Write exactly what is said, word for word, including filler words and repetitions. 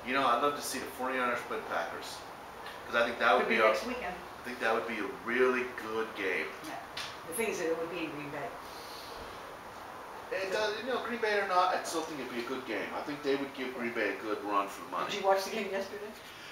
You know, I'd love to see the forty-niners play the Packers. Because I think that would Could be be a, next weekend. I think that would be a really good game. Yeah. The thing is that it would be in Green Bay. It does, you know, Green Bay or not, I still think it'd be a good game. I think they would give Green Bay a good run for the money. Did you watch the game yesterday?